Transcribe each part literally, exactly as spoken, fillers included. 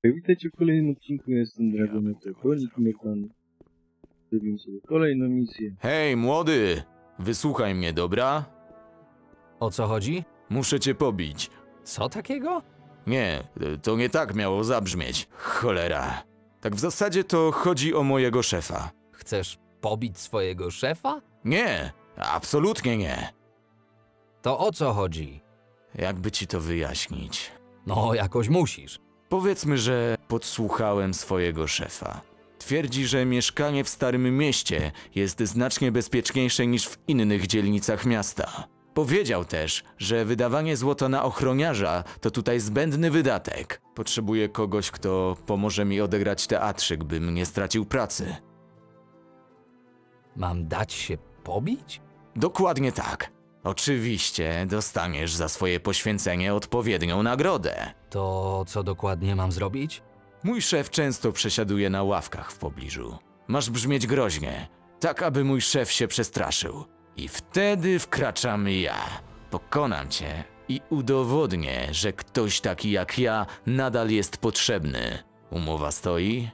Witajcie w kolejnym odcinku, jestem Dragonetek, nikt mnie pan. Zrobimy sobie kolejną misję. Hej, młody! Wysłuchaj mnie, dobra? O co chodzi? Muszę cię pobić. Co takiego? Nie, to nie tak miało zabrzmieć. Cholera. Tak w zasadzie to chodzi o mojego szefa. Chcesz pobić swojego szefa? Nie, absolutnie nie. To o co chodzi? Jakby ci to wyjaśnić? No, jakoś musisz. Powiedzmy, że podsłuchałem swojego szefa. Twierdzi, że mieszkanie w Starym Mieście jest znacznie bezpieczniejsze niż w innych dzielnicach miasta. Powiedział też, że wydawanie złota na ochroniarza to tutaj zbędny wydatek. Potrzebuję kogoś, kto pomoże mi odegrać teatrzyk, bym nie stracił pracy. Mam dać się pobić? Dokładnie tak. Oczywiście dostaniesz za swoje poświęcenie odpowiednią nagrodę. To co dokładnie mam zrobić? Mój szef często przesiaduje na ławkach w pobliżu. Masz brzmieć groźnie, tak aby mój szef się przestraszył. I wtedy wkraczamy ja. Pokonam cię i udowodnię, że ktoś taki jak ja nadal jest potrzebny. Umowa stoi?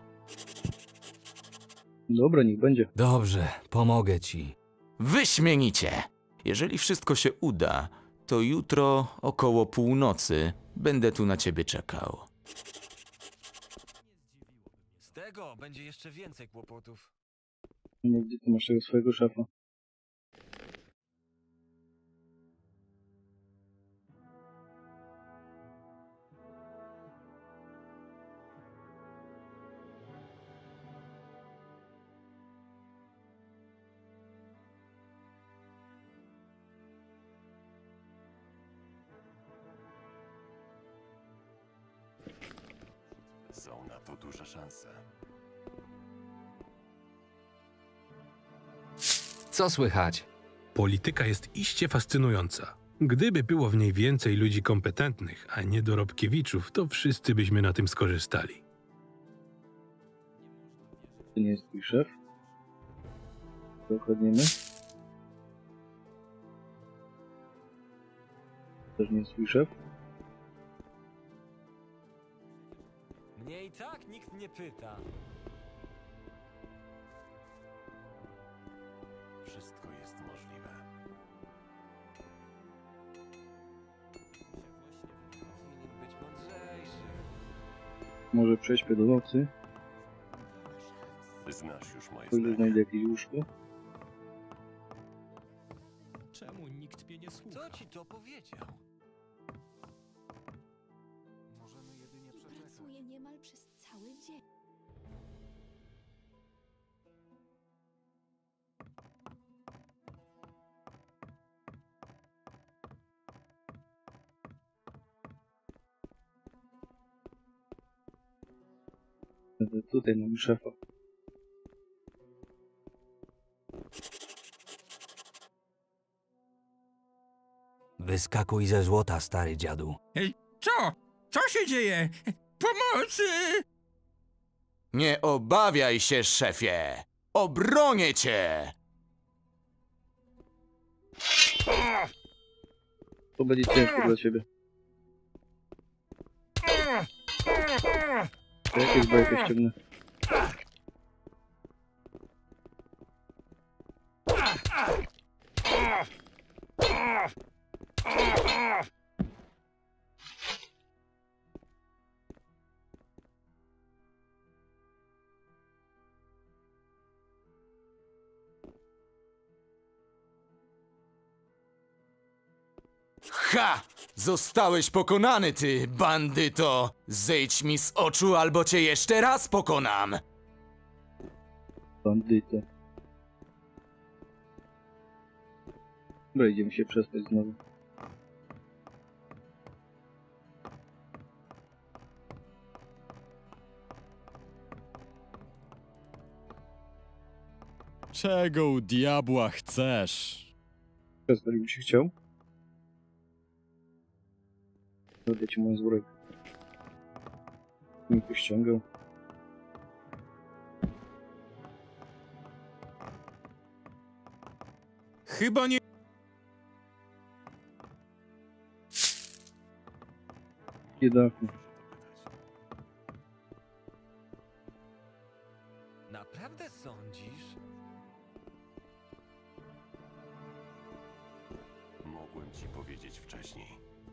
Dobra, niech będzie. Dobrze, pomogę ci. Wyśmienicie! Jeżeli wszystko się uda, to jutro około północy będę tu na ciebie czekał. Z tego będzie jeszcze więcej kłopotów. No, gdzie ty masz tego swojego szefa? Są na to duże szanse. Co słychać? Polityka jest iście fascynująca. Gdyby było w niej więcej ludzi kompetentnych, a nie dorobkiewiczów, to wszyscy byśmy na tym skorzystali. To nie jest twój szef? Dokładniemy. Też nie jest twój szef? Mnie i tak nikt nie pyta. Wszystko jest możliwe. Powinien być mądrzejszy. Może prześpię do nocy, Znasz już moje o ile zdanie. znajdę jakieś łóżko. Czemu nikt mnie nie słucha? Kto ci to powiedział? Możemy jedynie przeczekać. Pracuję niemal przez cały dzień. Będę tutaj mam szefa. Wyskakuj ze złota, stary dziadu. Ej, co? Co się dzieje? Pomocy! Nie obawiaj się, szefie! Obronię cię! To będzie ciężko dla ciebie. To jakieś bajkę ściągnę. Ha! Zostałeś pokonany, ty bandyto! Zejdź mi z oczu, albo cię jeszcze raz pokonam! Bandyto. Dobra, idziemy się przespać znowu. Czego u diabła chcesz? Przespać bym się chciał. Będę ci moją złorek. Mi pościągał. Chyba nie... Biedaku. Naprawdę sądzisz? Mogłem ci powiedzieć wcześniej.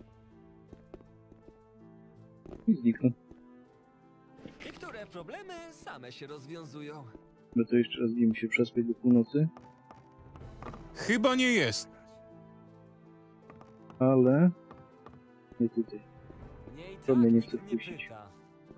I zniknął. Niektóre problemy same się rozwiązują. No to jeszcze raz widzimy się przespać do północy. Chyba nie jest. Ale... nie tutaj. Mnie i To tak mnie nie nikt chce wpuścić. pyta.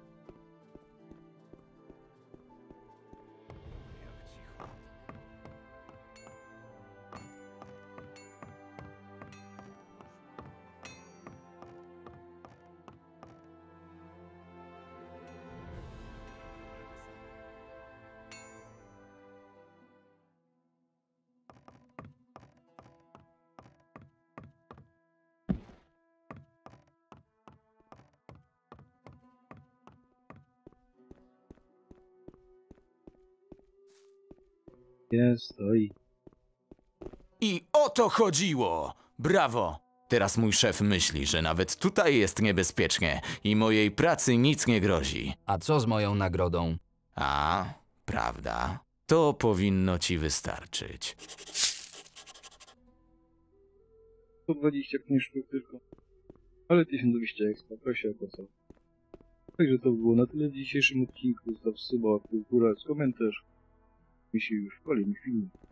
Jest, stoi. I o to chodziło! Brawo! Teraz mój szef myśli, że nawet tutaj jest niebezpiecznie i mojej pracy nic nie grozi. A co z moją nagrodą? A, prawda? To powinno ci wystarczyć. sto dwadzieścia pięć sztuk tylko. Ale tysiąc dwieście ekstra, to się opłacało. Także to było na tyle w dzisiejszym odcinku. Zostaw suba, kultura, komentarz. Mi się już w kolejnym filmie.